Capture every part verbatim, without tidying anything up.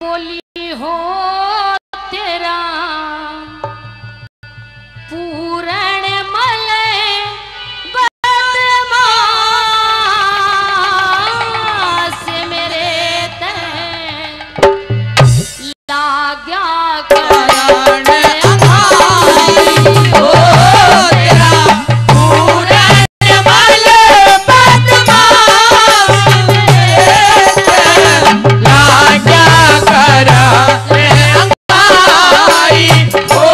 बोली हो तेरा पूरण मल बदमाश मेरे ते लाग्या करण अघाई हो तेरा पूरण मल बदमाश लाग्या करण अघाई हो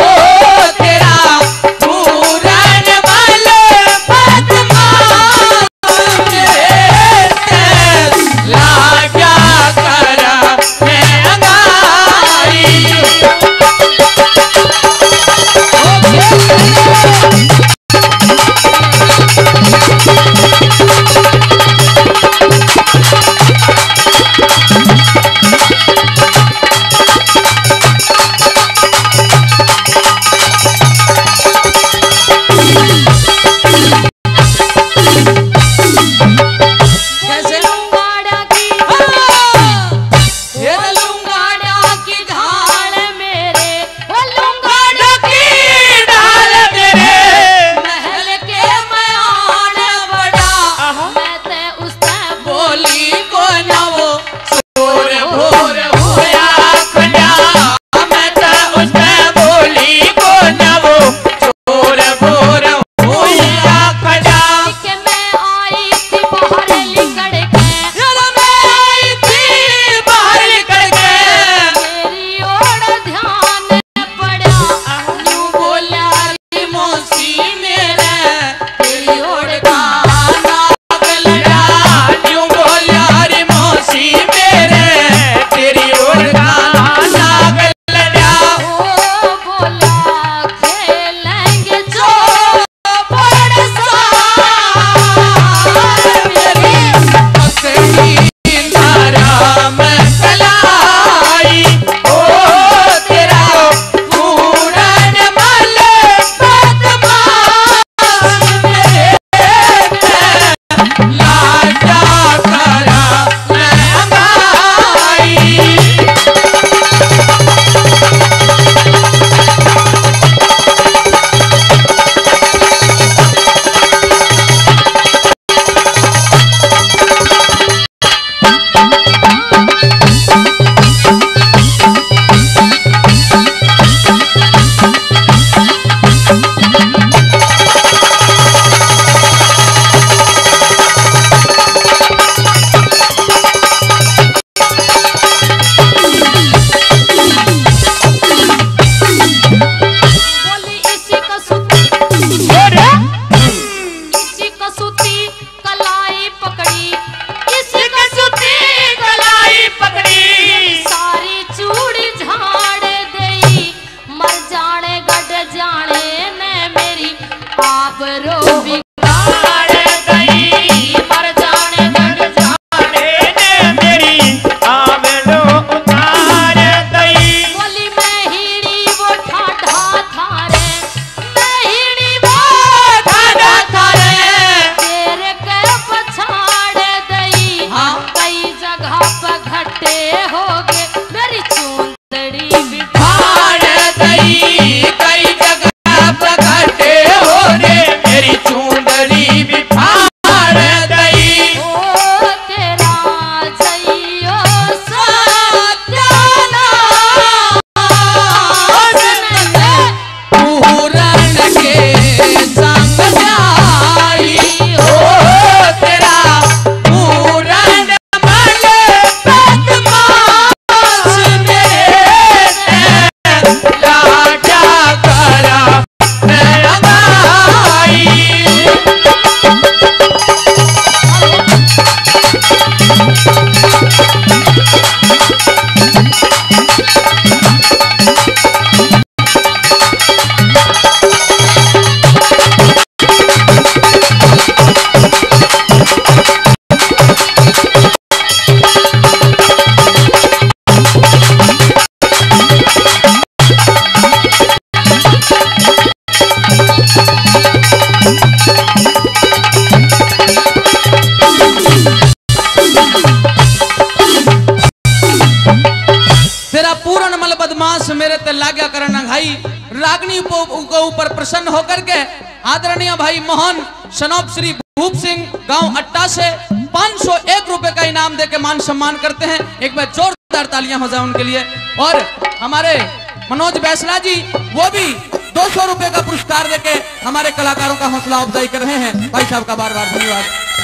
तेरा पूर्ण मल बदमाश मेरे ते लाग्या करना भाई। रागनी के ऊपर प्रसन्न होकर के आदरणीय भाई मोहन सनोप श्री भूप सिंह गांव अट्टा से पाँच सौ एक रुपए का इनाम देके मान सम्मान करते हैं। एक बार जोरदार तालियां हो जाए उनके लिए। और हमारे मनोज बैसला जी वो भी दो सौ रुपए का पुरस्कार देके हमारे कलाकारों का हौसला अफजाई कर रहे हैं। भाई साहब का बार बार धन्यवाद।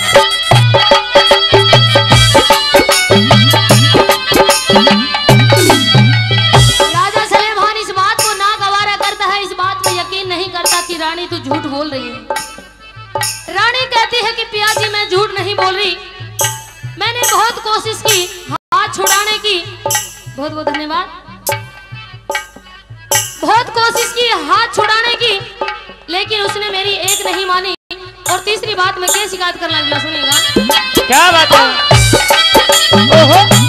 राजा सलेमान इस बात को ना गवारा करता है, इस बात को यकीन नहीं करता कि रानी तू झूठ बोल रही है। रानी कहती है कि पिया जी मैं झूठ नहीं बोल रही, मैंने बहुत कोशिश की हाथ छुड़ाने की। बहुत बहुत धन्यवाद। बहुत कोशिश की हाथ छुड़ाने की, लेकिन उसने मेरी एक नहीं मानी। और तीसरी बात मैं क्या शिकायत करना लगा, सुनिएगा। क्या बात है? ओहो